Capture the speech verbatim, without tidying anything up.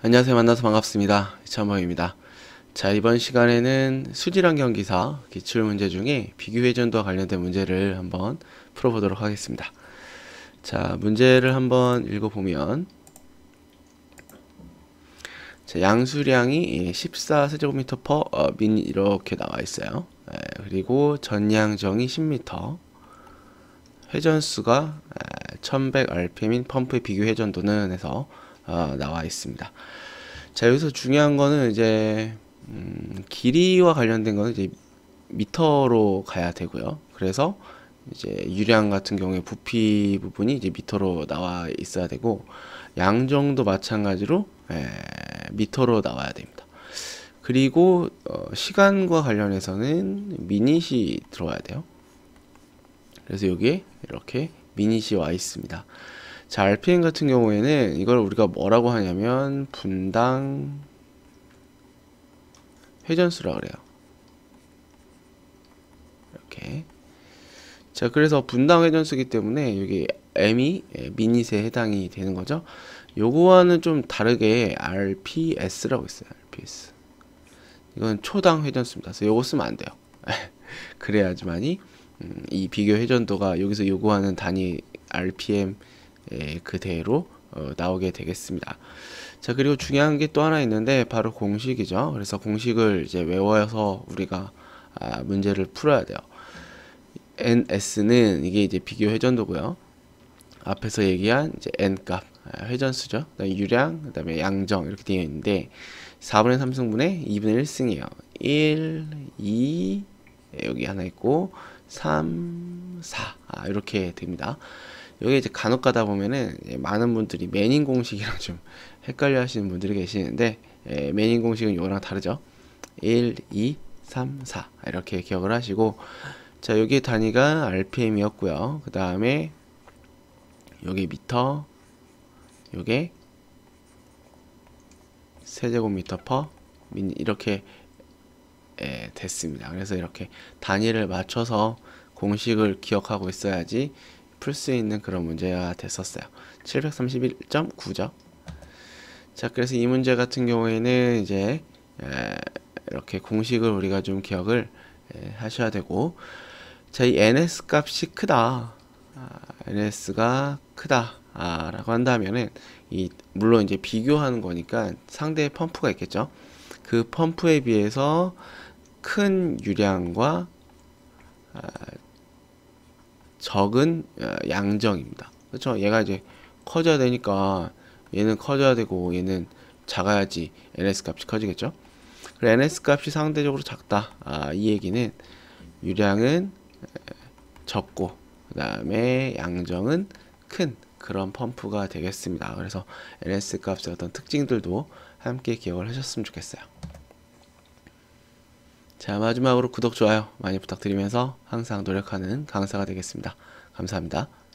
안녕하세요. 만나서 반갑습니다. 이찬범입니다. 자, 이번 시간에는 수질환 경기사 기출문제 중에 비교회전도와 관련된 문제를 한번 풀어보도록 하겠습니다. 자, 문제를 한번 읽어보면, 자, 양수량이 십사 세제곱미터 퍼 어, 민 이렇게 나와 있어요. 에, 그리고 전량정이 십 미터, 회전수가 에, 천백 알피엠인 펌프의 비교 회전도는 해서 어, 나와 있습니다. 자, 여기서 중요한 거는 이제 음, 길이와 관련된 거는 이제 미터로 가야 되고요. 그래서 이제 유량 같은 경우에 부피 부분이 이제 미터로 나와 있어야 되고, 양정도 마찬가지로 에, 미터로 나와야 됩니다. 그리고 어, 시간과 관련해서는 미닛이 들어와야 돼요. 그래서 여기에 이렇게 미닛이 와 있습니다. 자, 알피엠 같은 경우에는 이걸 우리가 뭐라고 하냐면 분당 회전수라 그래요. 이렇게. 자, 그래서 분당 회전수기 때문에 여기 M이 미닛에 해당이 되는 거죠. 요거와는 좀 다르게 알피에스라고 있어요. 알피에스. 이건 초당 회전수입니다. 그래서 요거 쓰면 안 돼요. 그래야지만이 음, 이 비교 회전도가 여기서 요구하는 단위 알피엠 그대로 어, 나오게 되겠습니다. 자, 그리고 중요한 게 또 하나 있는데 바로 공식이죠. 그래서 공식을 이제 외워서 우리가 아, 문제를 풀어야 돼요. 엔에스는 이게 이제 비교 회전도고요. 앞에서 얘기한 이제 n 값 아, 회전수죠. 그다음에 유량, 그다음에 양정 이렇게 되어 있는데 사분의 삼승분의 이분의 일승이에요. 일, 이 여기 하나 있고 삼, 사 아, 이렇게 됩니다. 여기 이제 간혹 가다 보면은 많은 분들이 매닝 공식이랑 좀 헷갈려 하시는 분들이 계시는데, 에, 매닝 공식은 이거랑 다르죠. 일, 이, 삼, 사 이렇게 기억을 하시고, 자, 여기 단위가 알피엠이었고요. 그 다음에 여기 미터, 요게 세제곱미터 퍼 민 이렇게 에, 됐습니다. 그래서 이렇게 단위를 맞춰서 공식을 기억하고 있어야지 풀 수 있는 그런 문제가 됐었어요. 칠백삼십일 점 구죠. 자, 그래서 이 문제 같은 경우에는 이제 에, 이렇게 공식을 우리가 좀 기억을 에, 하셔야 되고, 자, 이 엔에스 값이 크다, 아, 엔에스가 크다 아, 라고 한다면은 이 물론 이제 비교하는 거니까 상대의 펌프가 있겠죠. 그 펌프에 비해서 큰 유량과 아, 적은 양정입니다. 그렇죠? 얘가 이제 커져야 되니까 얘는 커져야 되고 얘는 작아야지 엔에스 값이 커지겠죠. 그리고 엔에스 값이 상대적으로 작다. 아, 이 얘기는 유량은 적고 그 다음에 양정은 큰 그런 펌프가 되겠습니다. 그래서 엔에스 값의 어떤 특징들도 함께 기억을 하셨으면 좋겠어요. 자, 마지막으로 구독, 좋아요 많이 부탁드리면서 항상 노력하는 강사가 되겠습니다. 감사합니다.